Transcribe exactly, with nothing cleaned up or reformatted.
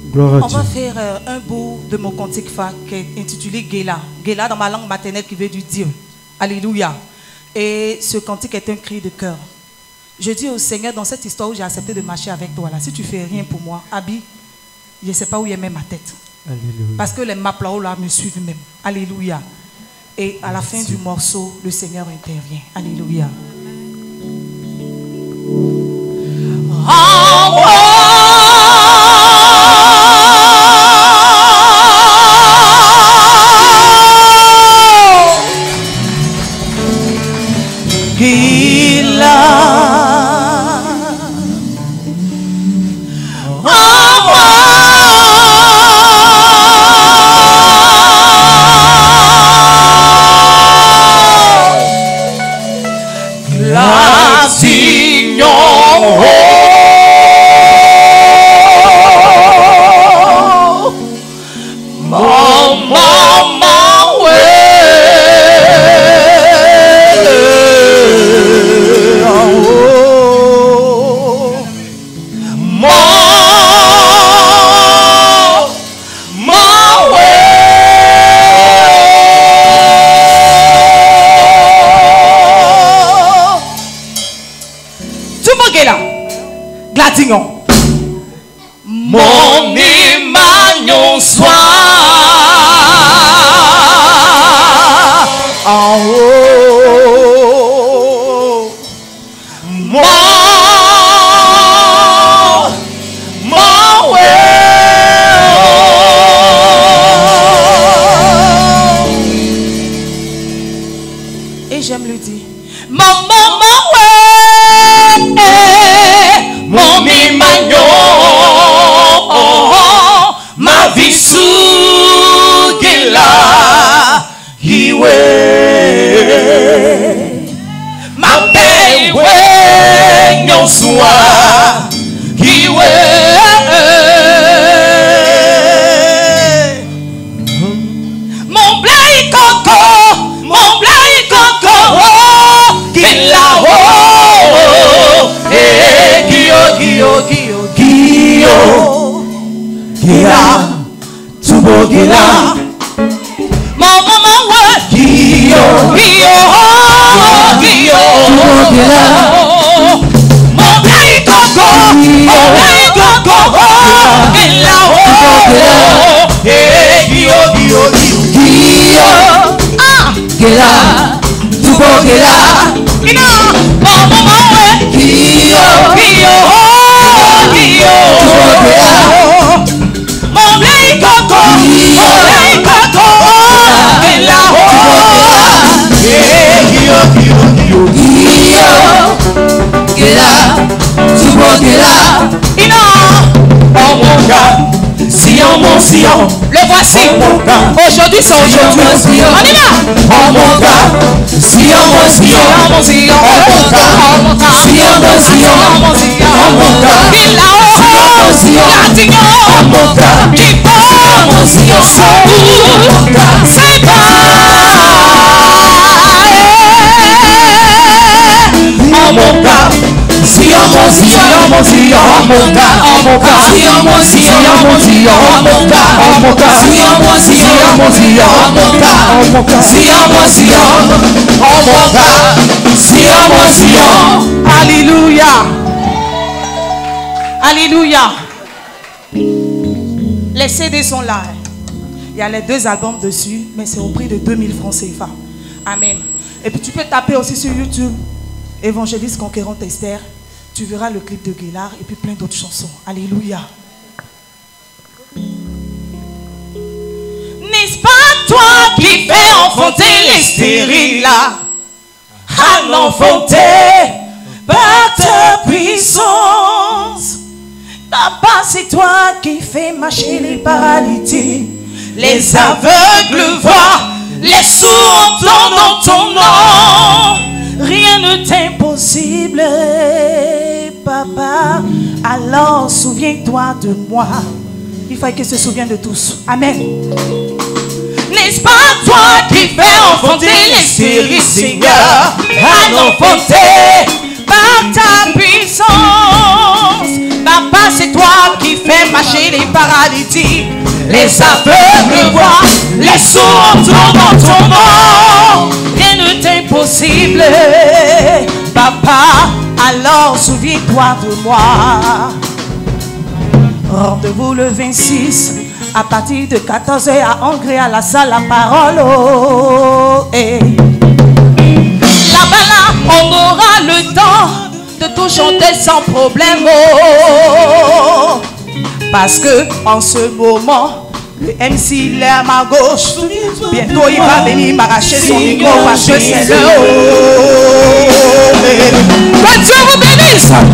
Gloire à On Dieu. va faire euh, un bout de mon cantique fa qui est intitulé Géla. Géla dans ma langue maternelle qui veut dire Dieu. Alléluia. Et ce cantique est un cri de cœur. Je dis au Seigneur, dans cette histoire où j'ai accepté de marcher avec toi, là, si tu fais rien pour moi, Abi, je ne sais pas où il met ma tête. Alléluia. Parce que les maps là-haut là me suivent même. Alléluia. Et à la fin du morceau, le Seigneur intervient. Alléluia. Oh, oh. Mon imagnon soit en haut. Mon, mon ouais. Et j'aime le dire. Mon, mon, mon ouais. Mon imagnon. Ma vie sous Géla, Iwe, ma paix, ouais, non soit, Iwe, mon blé coco, mon blé coco, Géla, oh, eh, Guio, Guio, Guio, Guio. Géla, Tubo Géla, mon maman ouais, Guio, Guio, Guio, Tubo Géla, mon blé coco, mon blé coco, Géla, oh, eh, Guio, Guio, Guio, ah, Géla, Tubo Géla, Ina, mon maman ouais, Guio, Guio, Guio, Tubo Géla. Mon blé coco, mon blé coco, et la haut, et Guio, Guio, Guio, Guio, Géla, Tubo Géla, Ina, oh mon gars, Sion, mon Sion, le voici, aujourd'hui c'est aujourd'hui, on y va, oh mon gars, Sion, mon Sion, mon Sion, oh mon gars, Sion, mon Sion, mon Sion, oh mon gars, il a haut, Sion, la tignon, oh mon gars, qui porte, mon Sion, c'est pas, oh mon gars, Sion, mon Sion, mon Sion, oh mon gars, oh mon gars, Sion, mon Sion, mon Sion, oh mon gars, oh mon gars, Sion, mon Sion, mon Sion, oh mon gars, oh mon gars, Sion, mon Sion, oh mon gars, Sion, mon Sion, alléluia, alléluia. Les C D sont là. Il y a les deux albums dessus, mais c'est au prix de deux mille francs C F A. Amen. Et puis tu peux taper aussi sur YouTube Évangéliste Conquérante Esther. Tu verras le clip de Guélard et puis plein d'autres chansons. Alléluia. N'est-ce pas toi qui fais enfanter les stériles là, à l'enfanter par ta puissance? Papa, c'est toi qui fais marcher les paralytiques, les aveugles voient, les sourds entendent dans ton nom. Rien ne t'est impossible, papa. Alors souviens-toi de moi. Il faut qu'il se souvienne de tous. Amen. N'est-ce pas toi qui fais enfanter les stériles, Seigneur, à l'enfanter par ta puissance? Papa, c'est toi qui fais marcher les paralytiques. Les aveugles voient, les sourds entendent en ton nom. Rien n'est impossible. Papa, alors souviens-toi de moi. Rendez-vous le vingt-six à partir de quatorze heures à Angers à la salle La Parole. Oh, hey. Là-bas, là, on aura le temps de tout chanter sans problème. Oh, parce que en ce moment, le M C il est à ma gauche. Bientôt il va venir m'arracher son micro parce que c'est le haut. Que Dieu vous bénisse.